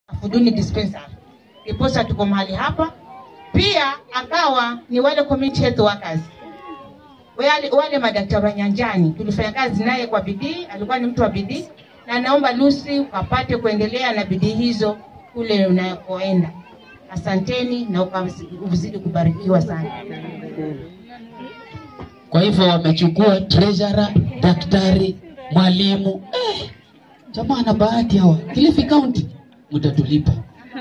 Afuduni dispensary. Iposa tuko mahali hapa. Pia akawa ni wale community health workers. Wale madaktari wa nyanjani tulifanya kazi naye kwa bidii, alikuwa ni mtu wa bidii, na naomba Lucy ukapate kuendelea na bidii hizo kule unakoenda. Asanteni na ukazidi kubarikiwa sana. Kwa hivyo wamechukua treasurer, daktari, mwalimu. Jamaa na bahati hawa. Kilifi County mtatulipa.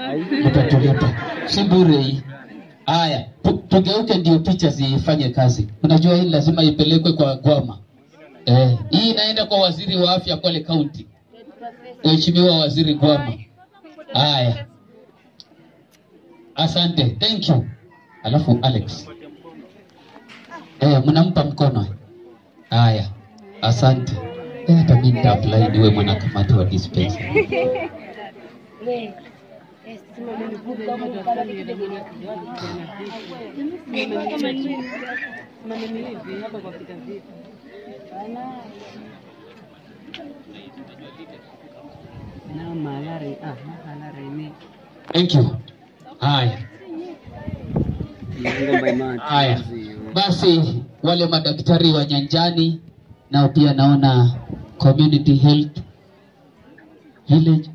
Si bure hii. Haya, tugeuke ndio picha zifanye kazi. Unajua hii lazima ipelekwe kwa Gwama. Hii inaenda kwa waziri wa afya Kwale County. Mheshimiwa Waziri Gwama. Haya. Asante. Thank you. Alafu Alex. Mnampa mkono. Haya. Asante. Hata mimi nita apply niwe mwanakamati wa dispensary. Thank you. Haya. Basi wale madaktari wa nyanjani nao pia naona community health village.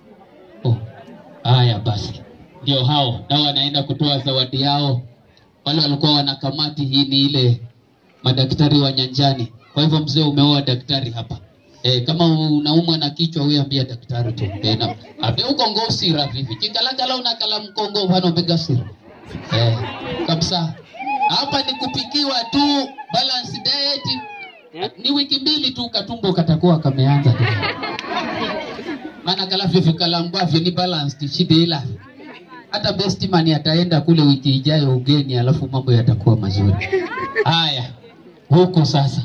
Haya basi. Ndio hao nao wanaenda kutoa zawadi yao. Wale walikuwa wanakamati, hii ni ile madaktari wa nyanjani. Kwa hivyo mzee umeoa daktari hapa. Kama unaumwa na kichwa wewe ambia daktari tu. Na abe uko ngosi rafifi. Kikalakala unakala mkongo hano megasi. Kabisa. Hapa ni kupikiwa tu balance diet. Ni wiki mbili tu katumbo katakuwa kameanza. Maana kala fifi kala mbavyo ni balanced shidela. Hata best man ataenda kule wiki ijayo ugeni, alafu mambo yatakuwa mazuri. Haya. Huko sasa.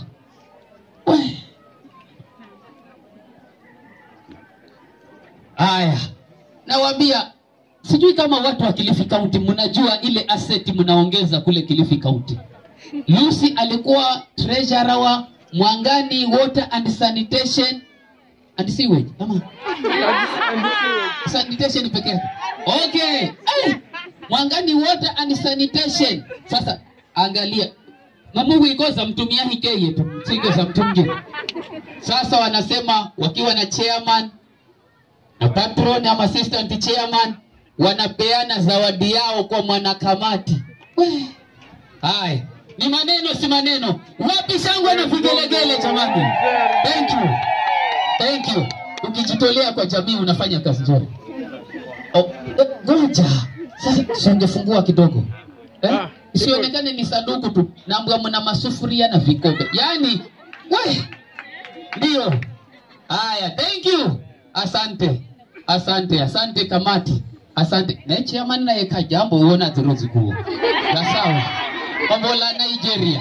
Haya. Nawaambia sijui kama watu wa Kilifi County mnajua ile asset mnaongeza kule Kilifi County. Lucy alikuwa treasurer wa Mwangani Water and Sanitation and Sewage. Kama sanitation pekee yake. Okay. Mwangani Water and Sanitation. Sasa angalia. Mamungu ikoza mtumia hikeye tu. Singo za mtumje. Sasa wanasema wakiwa na chairman na patron ama assistant chairman wanapeana zawadi yao kwa mwanakamati. Hai. Ni maneno si maneno. Wapi shangwe na vigelegele jamani? Thank you. Thank you. Ukijitolea kwa jamii unafanya kazi nzuri. Ngoja. Sasa tusongefungua kidogo. Isionekane ni sanduku tu. Naambia mna masufuria na vikombe. Yaani ndio. Haya, thank you. Asante. Asante kamati. Asante. Na chairman na yeka jambo uona dhuruzi kuo. Sawa. Mambo la Nigeria.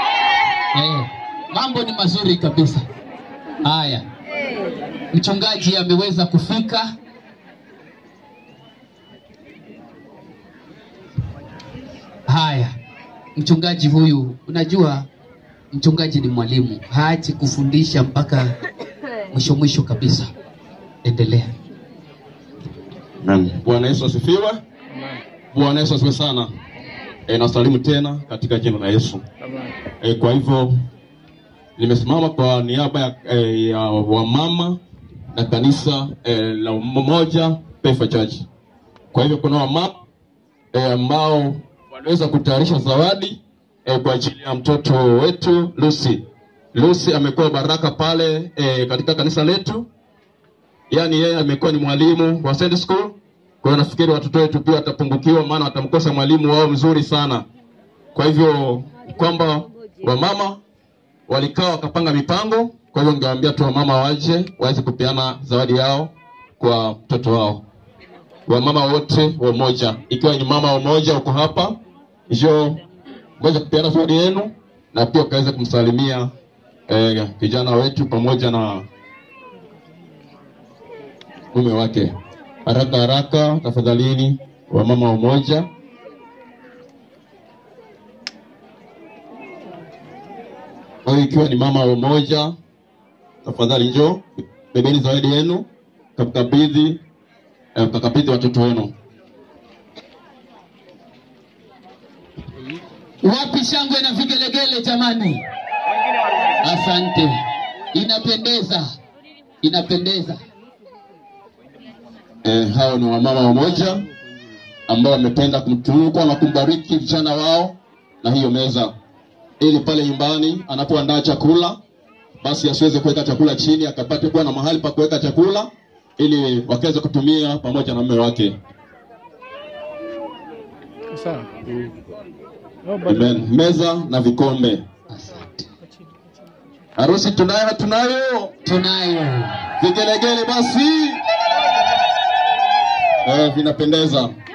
Mambo ni mazuri kabisa. Haya. Mchungaji ameweza kufika. Haya. Mchungaji huyu, unajua mchungaji ni mwalimu. Haachi kufundisha mpaka mwisho kabisa. Endelea. Amen. Bwana Yesu asifiwe. Bwana Yesu asifiwe sana. Nasalimu tena katika jina la Yesu. Kwa hivyo nimesimama kwa niaba ya wamama na kanisa la Umoja Pefa Church. Kwa hivyo kuna wamama ambao waliweza kutayarisha zawadi kwa ajili ya mtoto wetu Lucy. Lucy amekuwa baraka pale katika kanisa letu. Yaani yeye amekuwa ni mwalimu wa Sunday school. Kwa hiyo nafikiri watoto wetu pia watapungukiwa, maana watamkosa mwalimu wao mzuri sana. Kwa hivyo kwamba wamama walikaa wakapanga mipango, kwa hivyo ningewaambia tu wamama waweze kupeana zawadi yao kwa mtoto wao. Wamama wote wamoja, ikiwa ni mama wamoja uko hapa, njoo ngoja kupeana zawadi yenu na pia kaweza kumsalimia kijana wetu pamoja na mume wake. Haraka tafadhalini wamama wamoja. Wewe ikiwa ni mama wamoja, tafadhali njoo bebeni zawadi yenu, kabidhi mkakabidhi watoto wenu. Wapi shangwe na vigelegele jamani? Asante. Inapendeza. Inapendeza. Hao ni wamama wamoja ambao wamependa kumtunuku na kumbariki vijana wao na hiyo meza, ili pale nyumbani anapoandaa chakula basi asiweze kuweka chakula chini, akapate kuwa na mahali pa kuweka chakula ili wakaweze kutumia pamoja na mume wake. Sawa. Amen. Meza na vikombe. Asante. Harusi tunayo. Tunayo. Vigelegele basi. Vinapendeza.